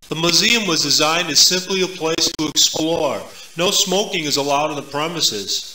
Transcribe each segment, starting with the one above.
The museum was designed as simply a place to explore. No smoking is allowed on the premises.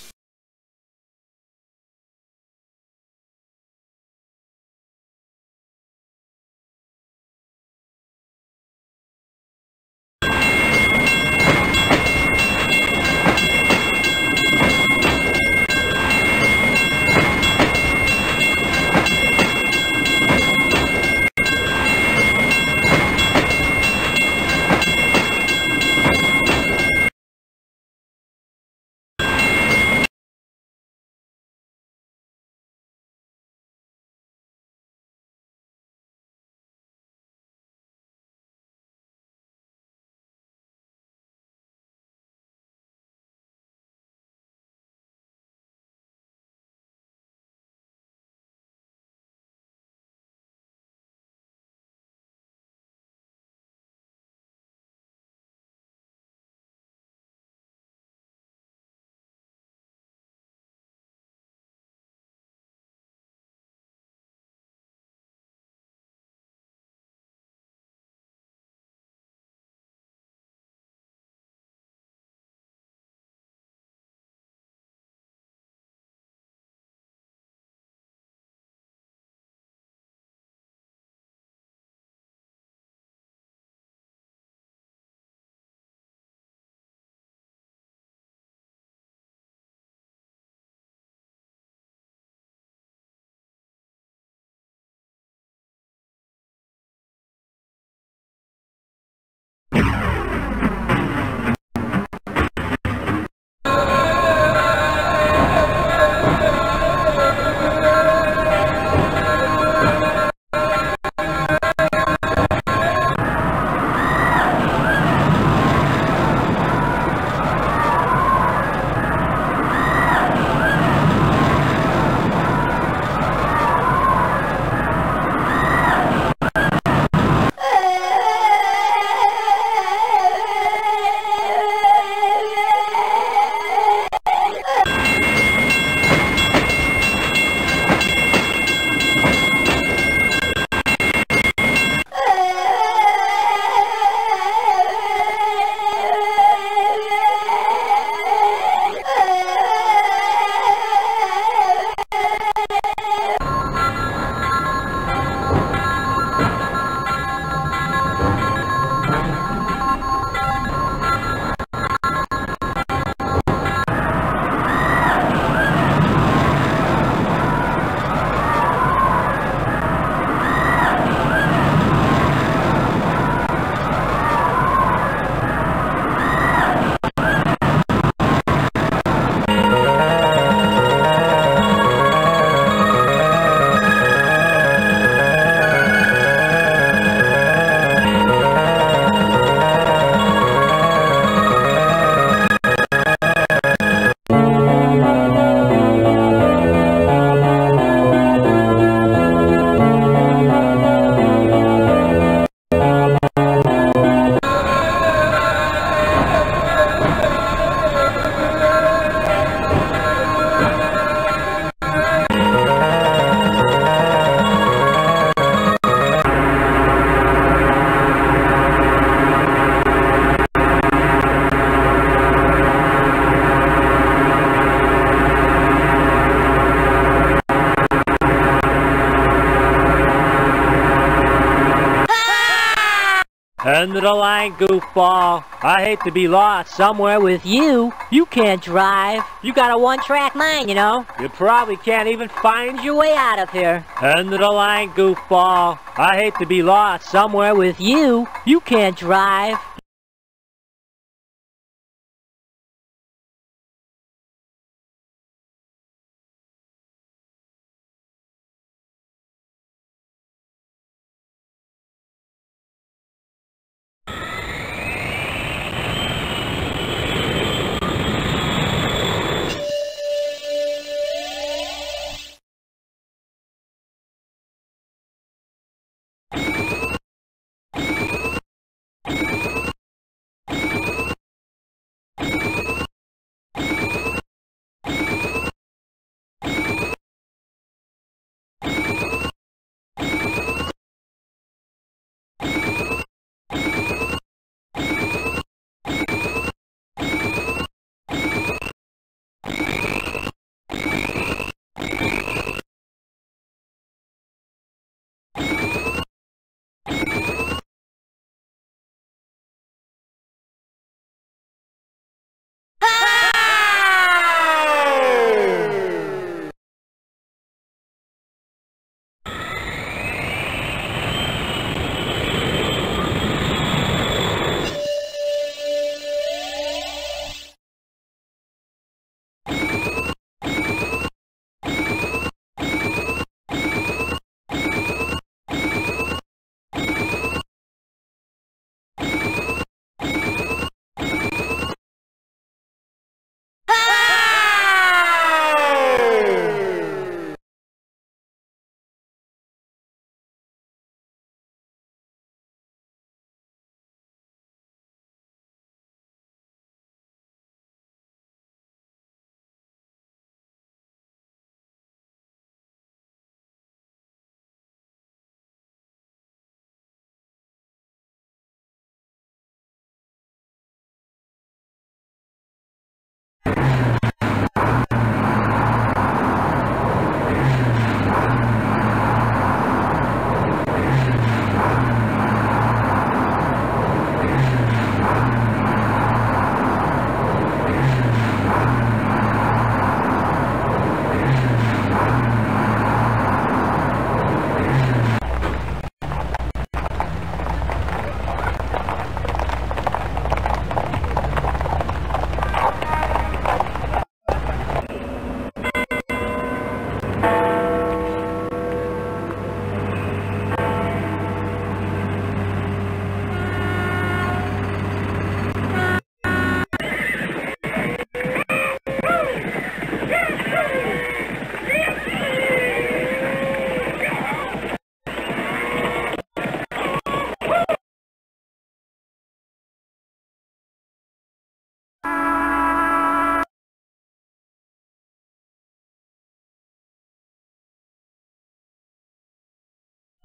End of the line, goofball. I hate to be lost somewhere with you. You can't drive. You got a one-track mind, you know. You probably can't even find your way out of here. End of the line, goofball. I hate to be lost somewhere with you. You can't drive.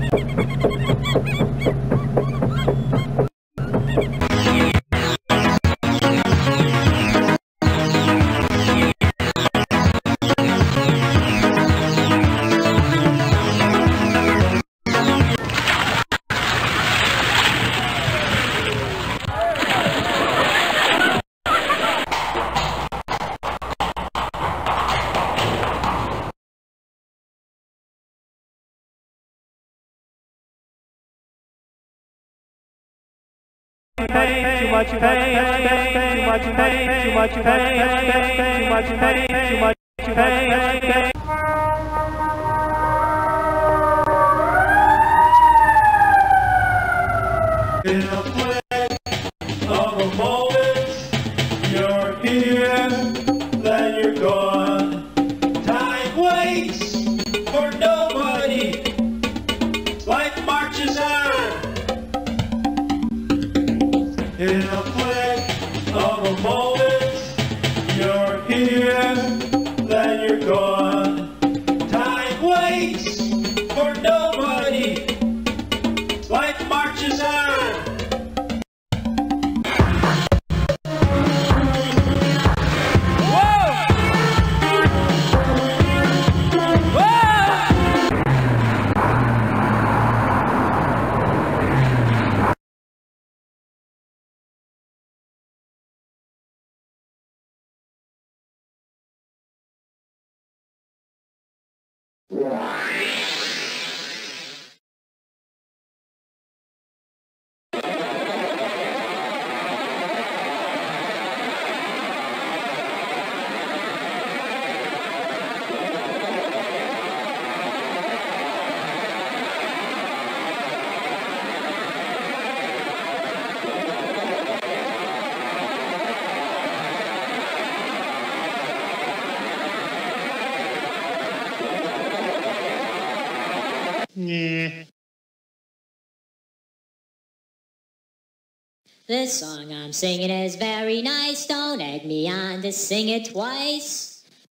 Pain, too much pain, too much pain, too much pain, too much pain, too much pain. In a flash of a moment, you're here, then you're gone. Time waits for nobody. Life marches on. In a flash of a moment, you're here, then you're gone. Time waits for nobody. Life marches on. This song I'm singing is very nice. Don't egg me on to sing it twice.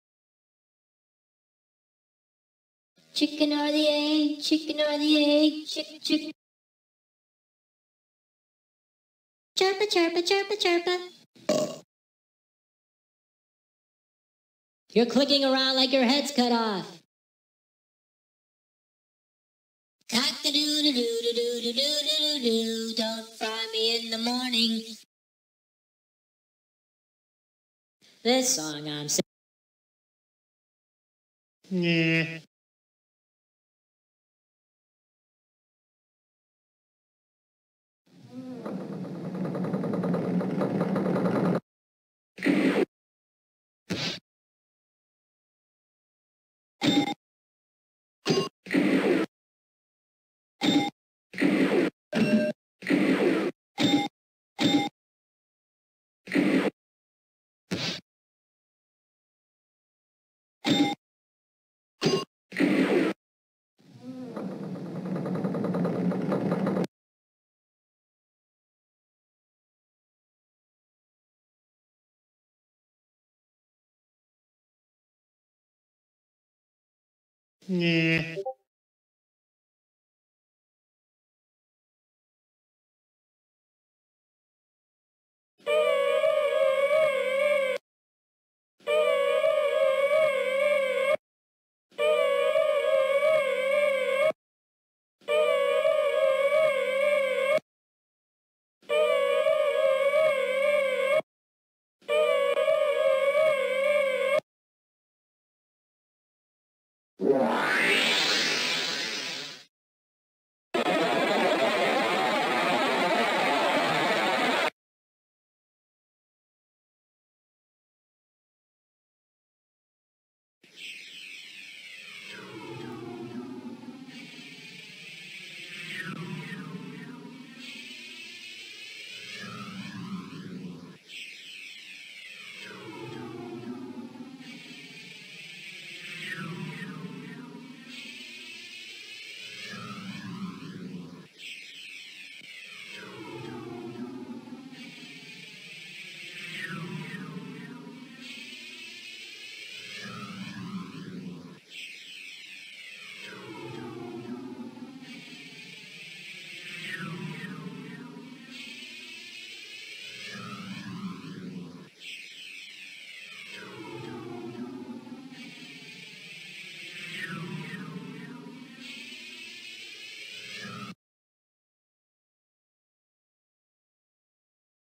Chicken or the egg, chicken or the egg, chicken, chicken. Chirpa, chirpa, chirpa, chirpa. You're clicking around like your head's cut off. Cock-a-doo-doo-doo-doo-doo-doo-doo-doo-doo. Don't fry me in the morning. This song I'm singing. Yeah.